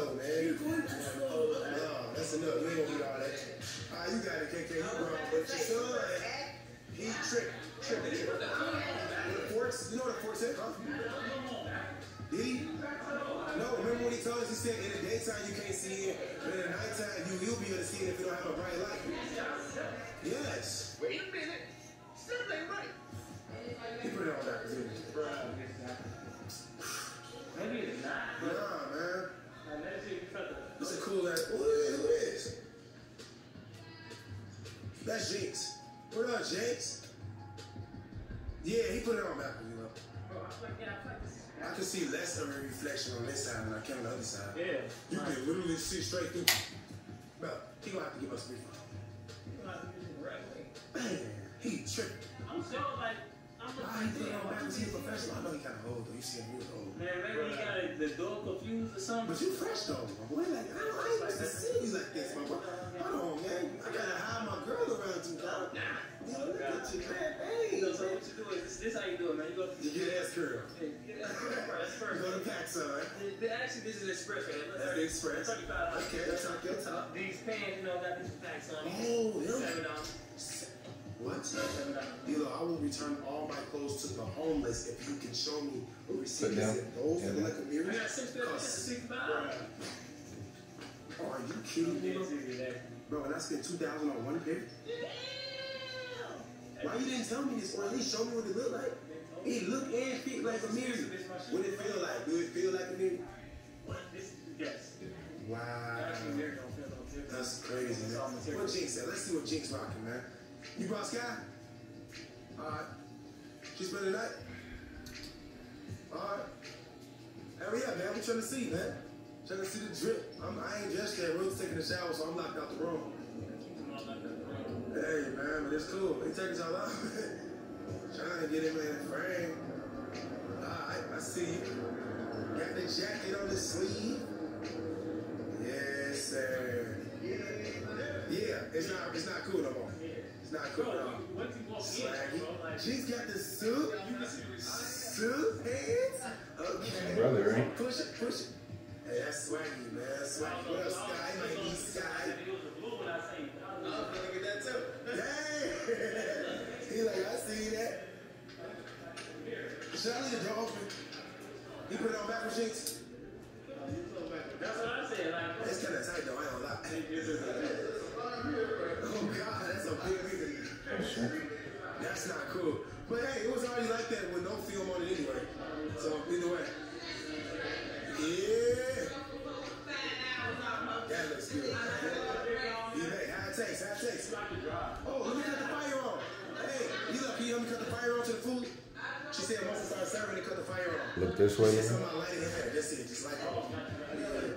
know, man. No, that's enough. You ain't gonna get all that. You got it, KK. You wrong. But your son, he tripped. With the forks, you know what a fork said, huh? Did he? No, remember when he told us, he said in the daytime you can't see it, but in the nighttime you'll be able to see it if you don't have a bright light. Yes. Wait a minute. Still ain't right. He put it on back. Maybe it's not. Nah, man. This is a cool ass. Who is? That's Jinx. What up, Jinx? Yeah, he put it on backwards, you know. I can see less of a reflection on this side than I can on the other side. Yeah. You can literally see straight through. Bro, he gonna have to give us a refund. Man, he tripping. I'm so like, Why he put it on backwards? He a professional. I know he kind of old though. You see him real old. Man, maybe he got the door confused or something. But you fresh though, my boy. Like, I ain't used to see you like this, my boy. Hold on, man. I gotta hide my girl around you, dog. You know, look at you, man. Hey, So what you do is, this how you do it, man. You go you get ass curl. That's first. You go to pack, son. Actually, this is Express, man. That's the Express. $35. Okay, talk your talk. These pants, you know, got these packs on. Oh, yeah. $7. What? You know, I will return all my clothes to the homeless if you can show me a receipt that said those look like a mirror. I got $65. Oh, are you kidding me, bro? Bro, and I spent $2,000 on one pair? Why you didn't tell me this, or at least show me what it looked like? It look and fit like a mirror. What it feel like? Do it feel like a mirror? Yes. Wow. That's crazy, man. What Jinx said? Let's see what Jinx rocking, man. You brought Sky? Alright. She spent the night? Alright. Hurry up, man. We trying to see, man. Trying to see the drip. I ain't just there. Rose's taking a shower, so I'm locked out the room. Hey, man, but it's cool. They taking y'all out. Trying to get him in the frame. Alright, I see you. Got the jacket on the sleeve. Yes, sir. Yeah, it's not cool no more. It's not cool no more. Swaggy. She's got the suit. Suit hands. Okay. Brother, right? Push it. Hey, that's swaggy, man. Swaggy. What up, Sky? My niece Sky. I'm gonna get that too. Dang! He like, I see that. Should I leave the door open? You put it on backwards, Jinx? That's what I said. Like, it's kind of tight though, I ain't gonna lie. Oh God, that's a big reason. That's not cool. But hey, it was already like that with no film on it anyway. So either way. Yeah. That looks good. Yeah, high takes. Oh, let me cut the fire on. Hey, you lucky, let me cut the fire on to the food. She said once I start serving, they cut the fire on. Look this way, Just on my lighting hair. That's it. Just like, oh.